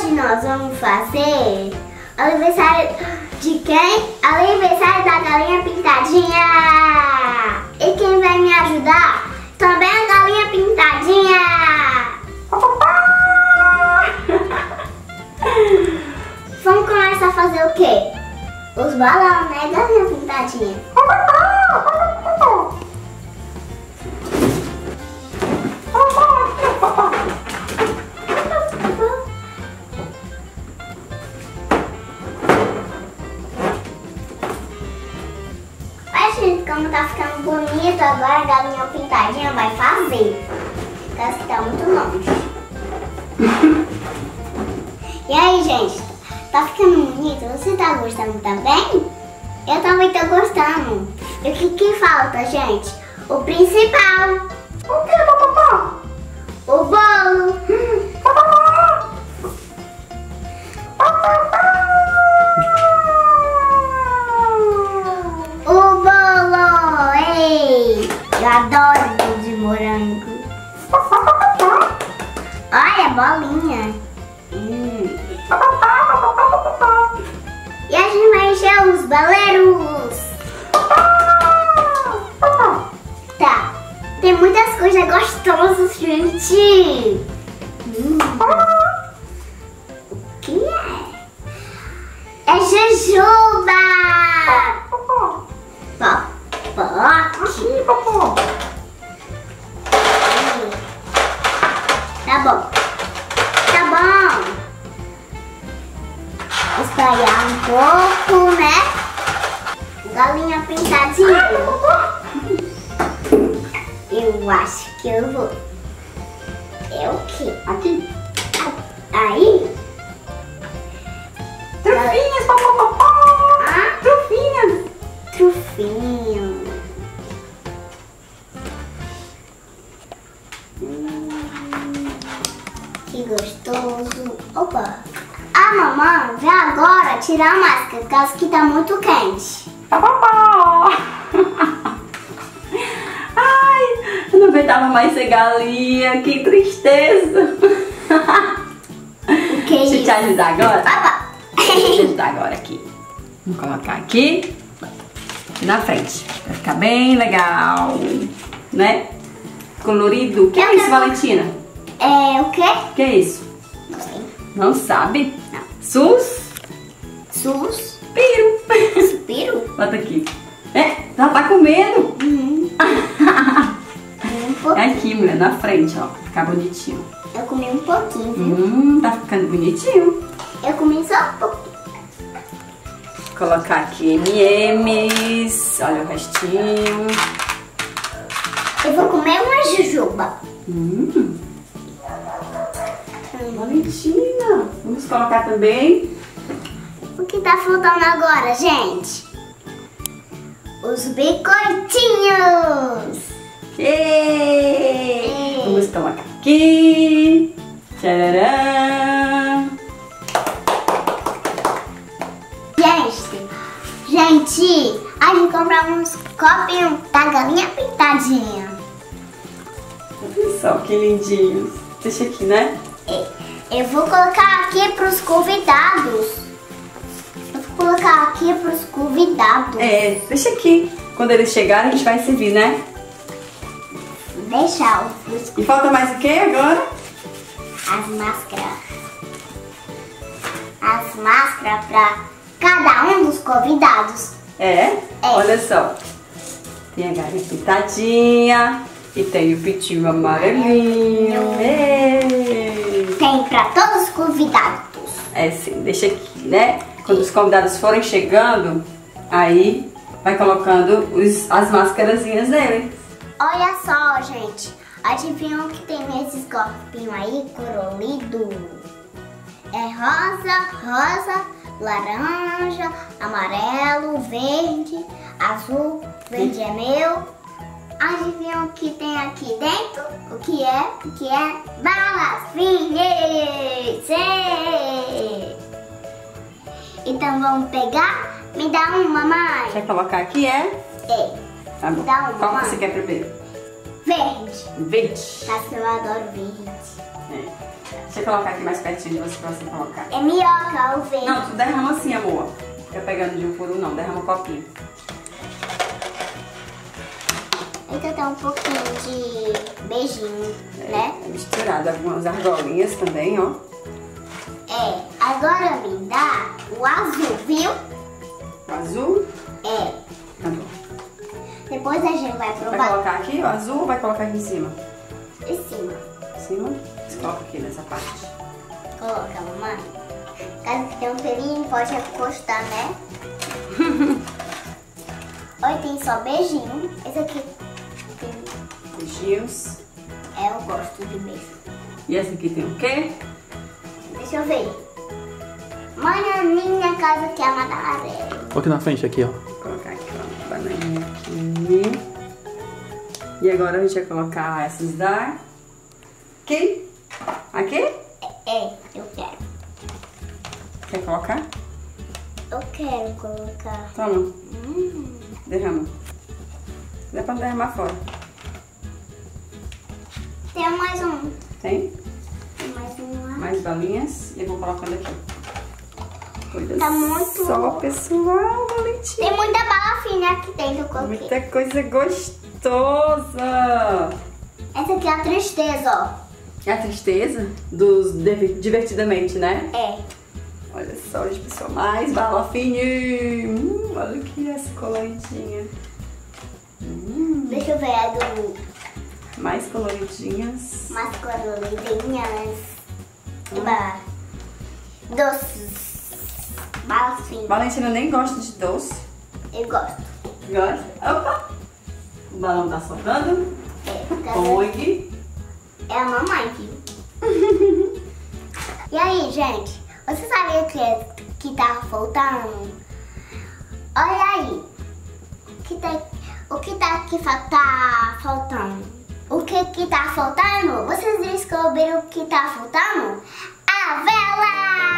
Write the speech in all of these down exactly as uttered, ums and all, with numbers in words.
Hoje nós vamos fazer aniversário de quem? Aniversário da galinha pintadinha! E quem vai me ajudar? Também a galinha pintadinha! Vamos começar a fazer o quê? Os balões, né, galinha pintadinha? Como tá ficando bonito, agora a galinha pintadinha vai fazer. Porque tá muito longe. E aí, gente? Tá ficando bonito? Você tá gostando também? Eu também tô gostando. E o que que falta, gente? O principal. O que, papapá? O bolo. Eu adoro bolo de morango. Olha, bolinha. Hum. E a gente vai encher os baleiros. Tá. Tem muitas coisas gostosas, gente. Hum. O que é? É jujuba. Aqui, papai. Tá bom. Tá bom. Espalhar um pouco, né? Galinha pintadinha. Eu acho que eu vou. É o quê? Aqui. Aí. Trufinhas, papapá. Ah? Trufinhas. Trufinho. Que gostoso. Opa. A mamãe vai agora tirar a máscara, por causa que tá muito quente. Ai, eu não aguentava mais ser galinha. Que tristeza. O que é Deixa eu te ajudar agora. Papá. Deixa eu te ajudar agora aqui. Vamos colocar aqui. Aqui na frente. Vai ficar bem legal. Né? Colorido. O que é isso, Valentina? É o quê? O que é isso? Não sei. Não sabe? Não. Sus. Suspiro. Suspiro? Bota aqui. É, ela tá com medo. Uhum. Um É aqui, mulher, na frente, ó. Pra ficar bonitinho. Eu comi um pouquinho, viu? Hum, tá ficando bonitinho. Eu comi só um pouquinho. Colocar aqui M e M's. Olha o restinho. Eu vou comer uma jujuba. Hum. Hum. Valentina. Vamos colocar também. O que tá faltando agora, gente? Os biscoitinhos. Ei. Vamos colocar aqui. Tcharam. Gente, gente, a gente compra uns copinhos da galinha pintadinha. Olha só que lindinhos. Deixa aqui, né? Eu vou colocar aqui pros convidados. Eu vou colocar aqui pros convidados. É, deixa aqui. Quando eles chegarem, a gente vai servir, né? Deixar os... E falta mais o que agora? As máscaras. As máscaras pra cada um dos convidados. É? É. Olha só. Tem a galinha pintadinha e tem o pitinho amarelinho. Ei. Tem pra todos os convidados. É sim, deixa aqui, né? Quando os convidados forem chegando, aí vai colocando os, as máscarazinhas dele. Olha só, gente. Adivinham que tem esses copinhos aí, colorido? É rosa, rosa, laranja, amarelo, verde, azul, verde é meu. Adivinham o que tem aqui dentro? O que é? O que é? Balas Finish! Então vamos pegar? Me dá uma, mamãe. Quer colocar aqui, é? É. Tá bom. Dá uma, Qual que mamãe. você quer primeiro? Verde. Verde. Mas eu adoro verde. É. Deixa eu colocar aqui mais pertinho de você pra você colocar. É minhoca, o verde. Não, tu derrama assim, amor. Fica pegando de um por um, não. Derrama um copinho. Então tem um pouquinho de beijinho, É, né? é misturado. Algumas argolinhas também, ó. É. Agora me dá o azul, viu? O azul. É. Tá bom. Depois a gente vai Vai provar colocar aqui o azul ou vai colocar aqui em cima? em cima. Em cima? Você coloca aqui nessa parte. Coloca, mamãe. Caso que tem um pelinho, pode encostar, né? Oi, tem só beijinho. Esse aqui tem... Beijinhos. É, eu gosto de beijo. E esse aqui tem o quê? Deixa eu ver. Mãe, na minha casa que é amarelo. Olha aqui na frente, aqui, ó. Vou colocar aqui, ó, bananinha aqui. E agora a gente vai colocar essas daqui. Aqui? É, eu quero. Quer colocar? Eu quero colocar. Toma, Hum. derrama. Dá pra derramar fora. Tem mais um. Tem? Tem mais um lá. Mais balinhas. E eu vou colocando aqui. Olha Tá muito só, bom. pessoal, Valentina. Tem muita bala fina aqui dentro, eu coloquei. Muita coisa gostosa. Essa aqui é a tristeza, ó. É a tristeza dos Div- Divertidamente, né? É. Olha só, gente, pessoal, mais bala fininha. Hum, olha aqui essa coloridinha. Hum, Deixa eu ver a do mais coloridinhas. mais coloridinhas. E ba- doces. Balas finas. Valentina nem gosta de doce. Eu gosto. Gosta? Opa! O balão tá soltando. É, tá Põe. É a mamãe, viu? E aí, gente? Você sabia que, que tá faltando? Olha aí. Que tá, o que tá aqui fa- tá faltando? O que que tá faltando? Vocês descobriram o que tá faltando? A vela!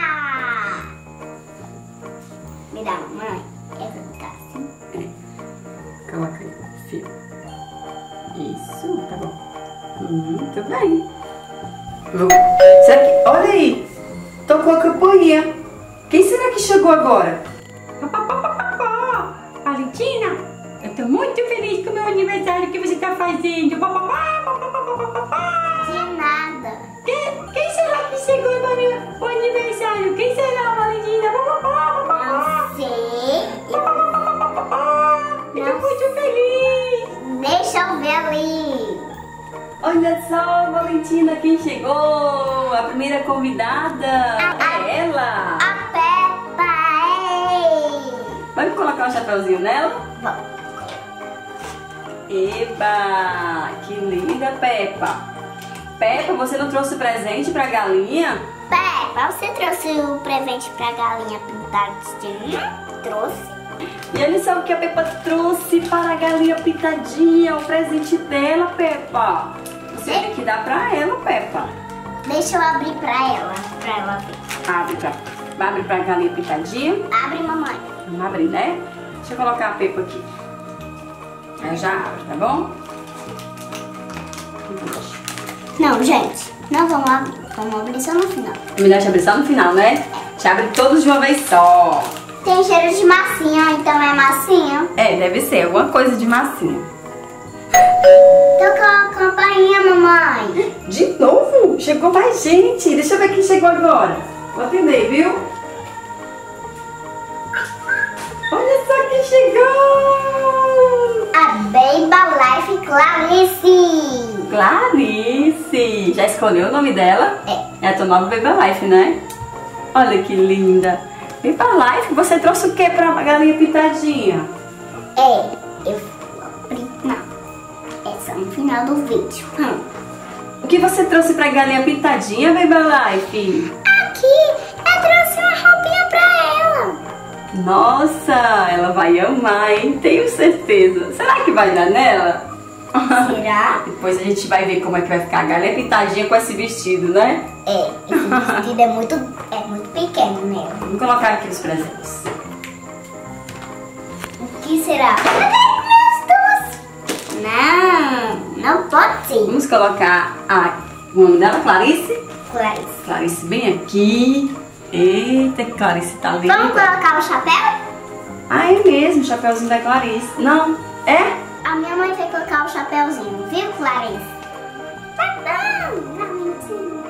Me dá, mamãe. Essa ficar assim. É. Coloca aí, fio. Isso, tá bom. Muito bem. Vou- Será que... Olha aí. Tocou a campainha. Quem será que chegou agora? Valentina, eu tô muito feliz com o meu aniversário que você tá fazendo. De nada. Quem, quem será que chegou no o aniversário? Quem será, Valentina? Não sei. Eu tô muito feliz. Deixa eu ver ali. Olha só, Valentina, quem chegou? A primeira convidada é ela. A Peppa, ei! Vamos colocar um chapeuzinho nela? Vamos. Eba, que linda, Peppa. Peppa, você não trouxe presente pra galinha? Peppa, você trouxe o presente pra galinha pintadinha? Trouxe. E olha só o que a Peppa trouxe para a galinha pintadinha, o presente dela, Peppa. Você tem que dar pra ela, Peppa. Deixa eu abrir pra ela, pra ela ver. Abre pra, abre pra galinha pintadinha. Abre, mamãe. Vamos abrir, né? Deixa eu colocar a Peppa aqui. Aí já abre, tá bom? Não, gente, não vamos abrir. Vamos abrir só no final. Melhor te abrir só no final, né? Te abre todos de uma vez só. Tem cheiro de massinha, então é massinha. É, deve ser alguma coisa de massinha. Tocou a campainha, mamãe. De novo? Chegou mais gente. Deixa eu ver quem chegou agora. Vou atender, viu? Olha só quem chegou! A Baby Life Clarice. Clarice! Já escolheu o nome dela? É. É a tua nova Baby Life, né? Olha que linda. Baby Life, você trouxe o que pra galinha pintadinha? É, eu abri. Não. É só no final do vídeo. Hum. O que você trouxe pra galinha pintadinha, Baby Life? Aqui, eu trouxe uma roupinha pra ela. Nossa, ela vai amar, hein? Tenho certeza. Será que vai dar nela? Será? Depois a gente vai ver como é que vai ficar a galinha pintadinha com esse vestido, né? É, esse vestido é muito, é muito pequeno nela. Vamos colocar aqui os presentes. O que será? Cadê meus doces? Não, não pode ser. Vamos colocar a O nome dela, Clarice? Clarice. Clarice, bem aqui. Eita, Clarice tá linda. Vamos colocar o chapéu? Ah, é mesmo, o chapéuzinho da Clarice. Não, é? A minha mãe vai colocar o chapéuzinho, viu, Clarice? Tá bom, não, mentira.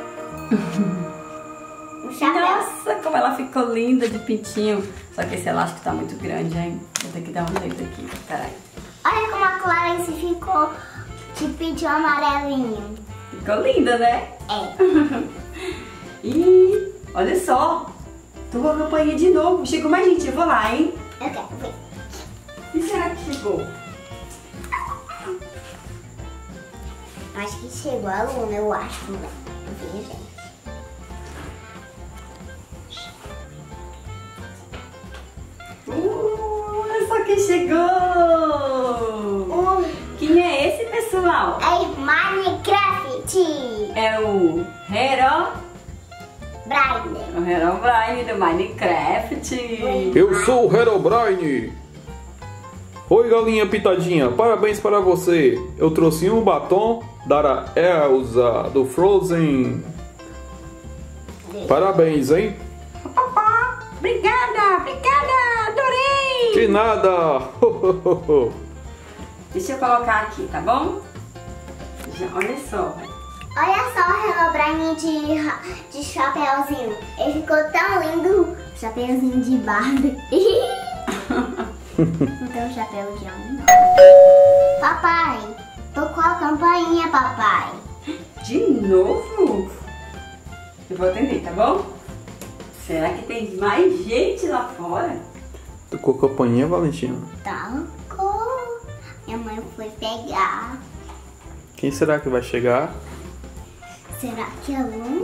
O chapéu. Nossa, como ela ficou linda de pintinho. Só que esse elástico tá muito grande, hein? Vou ter que dar um jeito aqui, peraí. Olha como a Clarice ficou de pintinho amarelinho. Ficou linda, né? É. E olha só, tô com a campainha de novo. Chegou mais gente, eu vou lá, hein? Eu quero ver. E será que chegou? Acho que chegou a Luna, eu acho, né? Eu vi, gente. Uh, olha só quem chegou! Uh, Quem é esse, pessoal? é Minecraft! É o Hero, Brian. o Herobrine do Minecraft. Eu sou o Herobrine. Oi, galinha pintadinha, parabéns para você. Eu trouxe um batom da Elsa do Frozen. Parabéns, hein? Papá, obrigada, obrigada, adorei! De nada. Deixa eu colocar aqui, tá bom? Já, olha só. Olha só o Herobrine de, ra- de chapéuzinho. Ele ficou tão lindo. Chapéuzinho de Barbie. Não tem um chapéu de homem, não. Papai, tocou a campainha, papai. De novo? Eu vou atender, tá bom? Será que tem mais gente lá fora? Tocou a campainha, Valentina? Tocou. Minha mãe foi pegar. Quem será que vai chegar? Será que é Luna?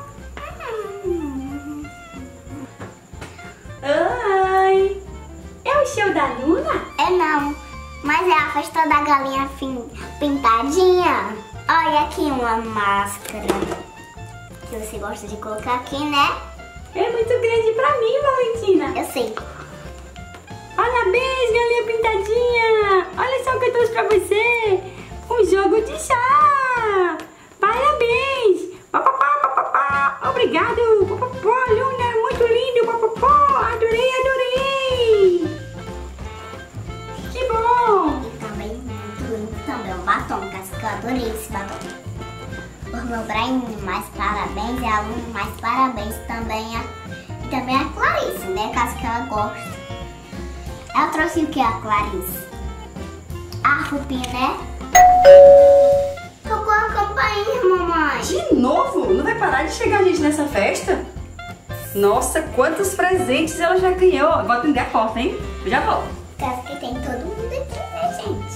Oi! É o show da Luna? É não, mas é a festa da galinha fin- pintadinha. Olha aqui uma máscara que você gosta de colocar aqui, né? É muito grande pra mim, Valentina. Eu sei. Parabéns, galinha pintadinha! Olha só o que eu trouxe pra você! Um jogo de chá! Parabéns! Papapá, papapá! Obrigado! Papapá, Luna, muito lindo! Papapá! Adorei, adorei! Que bom! E também muito lindo também um batom, que eu adorei esse batom. O meu Brian, mais parabéns, e a Luna, mais parabéns também. A, e também a Clarice, né? Caso que ela goste. Ela trouxe o que, a Clarice? A roupinha, né? Tocou a campainha, mamãe. De novo? Não vai parar de chegar gente nessa festa? Nossa, quantos presentes ela já ganhou! Eu vou atender a porta, hein? Eu já volto. Caso que tem todo mundo aqui, né, gente?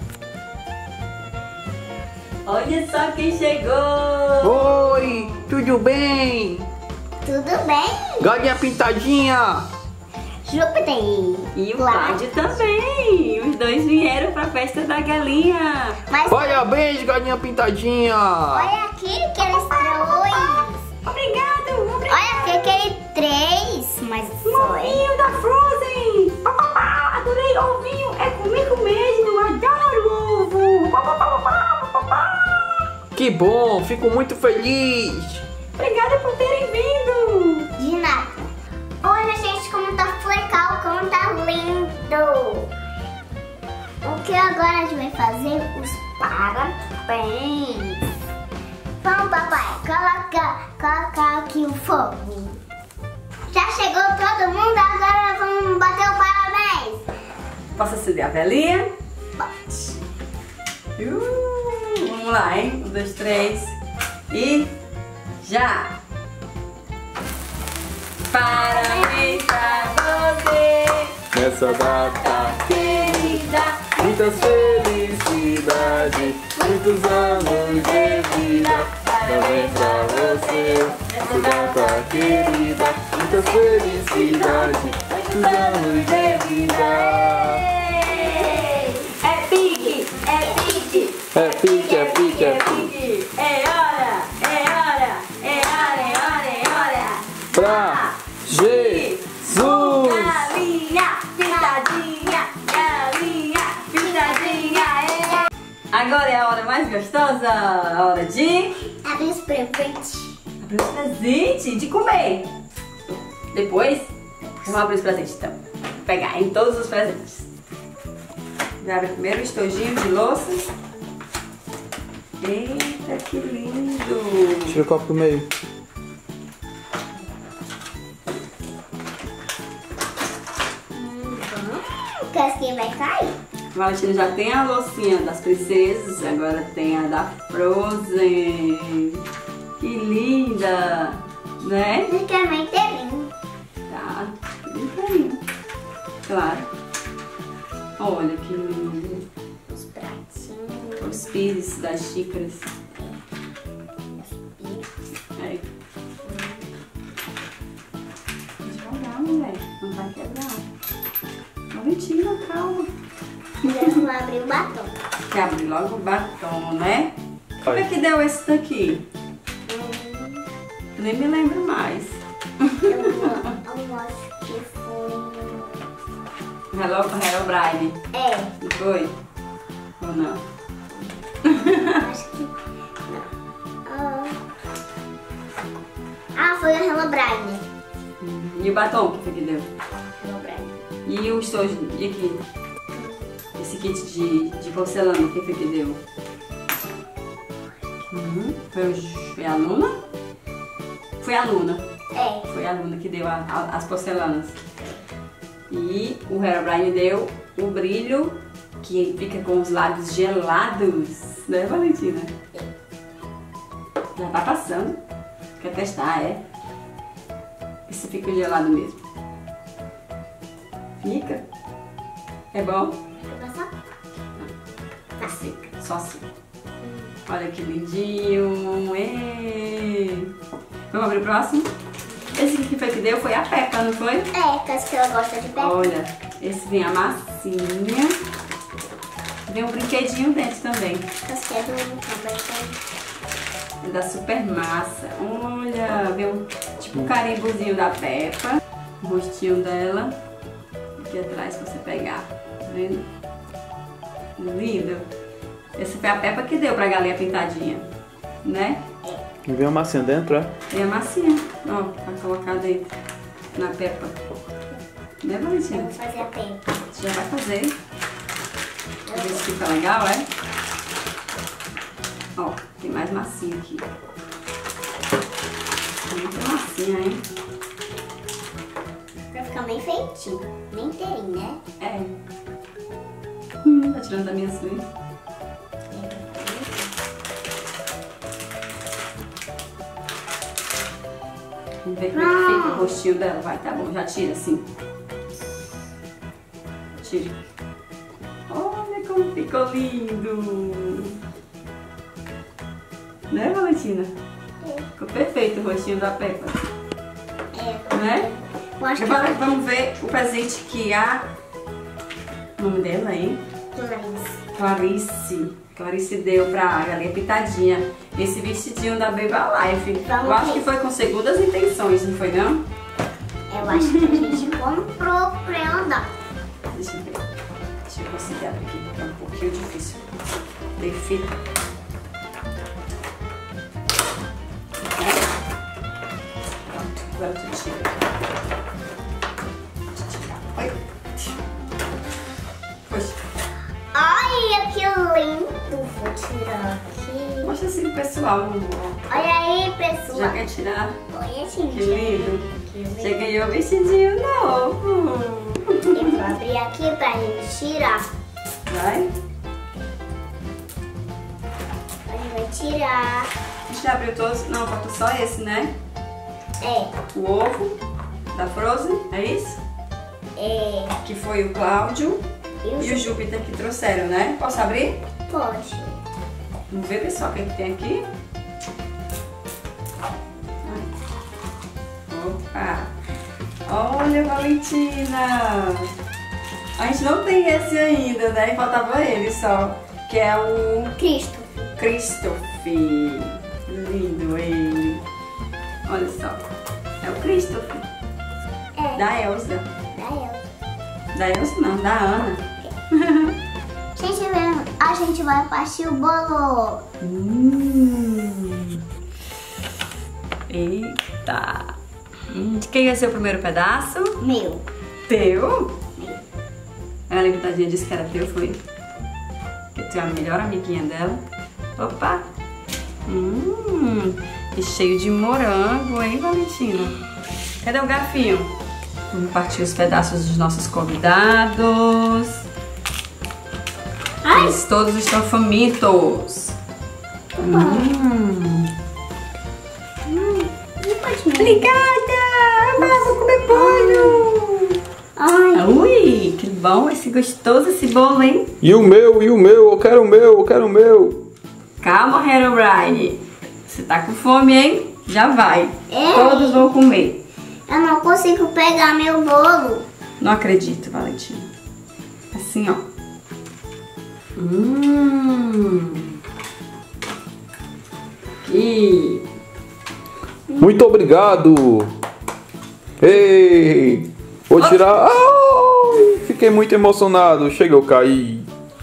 Olha só quem chegou! Oi, tudo bem? Tudo bem? Galinha pintadinha. Júpiter. E o Claro. Cláudio também! Os dois vieram pra festa da galinha! Mas Parabéns, galinha pintadinha. olha aqui que eles três. Obrigado! Obrigado! Olha aqui aquele três. Mas foi. Ovinho da Frozen! Papapá, adorei ovinho! É comigo mesmo! Adoro ovo! Papapá, papapá. Que bom, fico muito feliz. Obrigada por terem vindo! De nada. Olha, gente, como tá legal, como tá lindo. O que agora a gente vai fazer? Os parabéns. Vamos, papai, coloca, coloca aqui o fogo. Já chegou todo mundo, agora vamos bater o parabéns. Posso acender a velinha? Bote. Uh, vamos lá, hein? Um, dois, três e já! Parabéns pra você Nessa data, querida! muitas felicidades, muitos anos de vida. Parabéns pra você, nessa data querida, muitas felicidades, muitos anos de vida. É pique, é pique, É pique, é pique, é pique. pique! É hora, é hora, é hora, é hora, é hora! Pra Jesus! Galinha, pintadinha, galinha, pintadinha, é! Agora é a hora mais gostosa, a hora de... A abrir os presentes. Abrir os presentes de comer. Depois, vamos abrir os presentes então. Vou pegar em todos os presentes. Já abre primeiro o estojinho de louça. Eita, que lindo! Tira o copo do meio. O casquinho vai cair. O Valentina já tem a loucinha das princesas, agora tem a da Frozen. Que linda, né? Ele quer meio inteirinho. Tá, inteirinho. Claro. Olha que lindo. Os pratinhos. Os pires das xícaras. Aí. Devagar, mulher. Não vai quebrar. Valentina, calma. Agora vou abrir o batom. Quer abrir logo o batom, né? Como Ai. é que deu esse daqui? Eu nem me lembro mais. Eu, eu acho que foi... Hello, Hello Bride. É, Não foi? Ou não? acho que... Não. Ah, ah foi a Hello Bride. E o batom, que foi que deu? Hello Bride. E o estojo, e aqui? Esse kit de, de porcelana, o que foi que deu? Uhum. Foi, o, foi a Luna? Foi a Luna. É. Foi a Luna que deu a, a, as porcelanas. E o Herobrine deu o brilho que fica com os lábios gelados. Né, Valentina? Já tá passando. Quer testar, é? Esse fica gelado mesmo. Fica? É bom? Vou passar? Assim, só assim. Olha que lindinho. Ê. Vamos abrir o próximo? Esse que foi que deu foi a Peppa, não foi? É, caso que ela gosta de Peppa. Olha, esse vem a massinha. Vem um brinquedinho dentro também. Caso que é do também tem. É da Super Massa. Olha, vem um tipo um carimbozinho da Peppa. O rostinho dela. Aqui atrás pra você pegar. Tá vendo? Lindo. Esse foi a Peppa que deu pra galinha pintadinha. Né? E vem uma massinha dentro, é? Tem a massinha. Ó, pra colocar dentro. Na Peppa. Né, Eu Valentina? vou fazer a Peppa. Você já vai fazer. Pra ver se fica legal, é? Ó, tem mais massinha aqui. Tem muita massinha, hein? Pra ficar bem feitinho. Bem inteirinho, né? É. Hum, tá tirando da minha suíte. Vamos ver como é que fica o rostinho dela. Vai, tá bom, já tira assim. Tira. Olha como ficou lindo! Né, Valentina? É. Ficou perfeito o rostinho da Peppa. É, Né? eu acho que Agora vamos ver o presente que a... O nome dela, hein? Clarice. Clarice. Clarice deu pra Galinha Pintadinha esse vestidinho da Baby Alive. Vamos Eu acho ver. que foi com segundas intenções, não foi não? Eu acho que a gente comprou pra ela dar. Deixa eu ver. Deixa eu considerar aqui, que é um pouquinho difícil. Tem fita. Pronto, agora tu tira. Deixa eu tirar. Oi. Poxa. Olha que lindo. Vou tirar aqui. Mostra assim pro pessoal, amor. Olha aí, Já pessoal. quer tirar? Olha, gente. Que lindo. Que lindo. Você ganhou um vestidinho novo. Eu vou abrir aqui pra gente tirar. Vai. A gente vai tirar. A gente já abriu todos. Não, falta só esse, né? É, O ovo da Frozen, é isso? é. Que foi o Cláudio E o e o Júpiter que trouxeram, né? Posso abrir? Pode. Vamos ver, pessoal, o que, é que tem aqui. Opa! Olha, Valentina! A gente não tem esse ainda, né? Faltava ele só. Que é o Cristo. Christopher. Lindo ele. Olha só. É o Christopher. É. Da Elsa. Da Elsa. Da Elsa não, da Ana. Gente, a gente vai partir o bolo. Hum. Eita. Hum, de quem vai ser o primeiro pedaço? Meu. Teu? A Pitadinha disse que era teu, foi? Que tu é a melhor amiguinha dela. Opa! Hum, e cheio de morango, hein, Valentina? Cadê o garfinho? Vamos partir os pedaços dos nossos convidados. Ai. Eles todos estão famintos. Hum. Obrigada! Ah, vou comer bolo! Ai. Ui, que bom, esse gostoso esse bolo, hein? E o meu, e o meu, eu quero o meu, eu quero o meu. Calma, Herobrine. Você tá com fome, hein? Já vai. É. Todos vão comer. Eu não consigo pegar meu bolo. Não acredito, Valentina. Assim, ó. Hum. Aqui. Muito obrigado. Ei, vou tirar. Ai, fiquei muito emocionado. Chega, eu caí.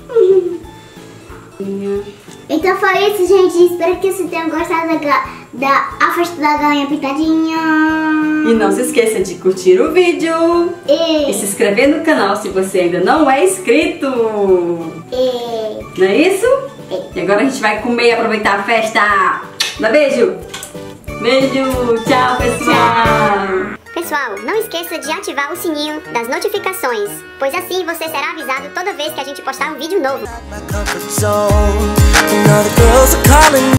Então foi isso, gente. Espero que vocês tenham gostado da, ga- da a festa da galinha pintadinha. E não se esqueça de curtir o vídeo E, e se inscrever no canal se você ainda não é inscrito. e, Não é isso? E agora a gente vai comer e aproveitar a festa. Dá beijo. Beijo. Tchau, pessoal. Pessoal, não esqueça de ativar o sininho das notificações, pois assim você será avisado toda vez que a gente postar um vídeo novo. My comfort zone. You know the girls are calling